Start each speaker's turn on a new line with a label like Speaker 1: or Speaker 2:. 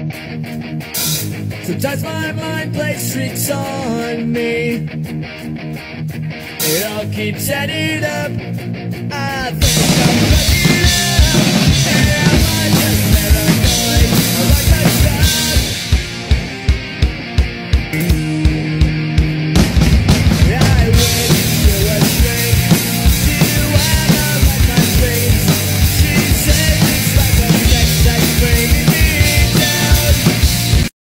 Speaker 1: Sometimes my mind plays tricks on me. It all keeps adding up. I think I'm fucking up, and I might just never going. I like my shot.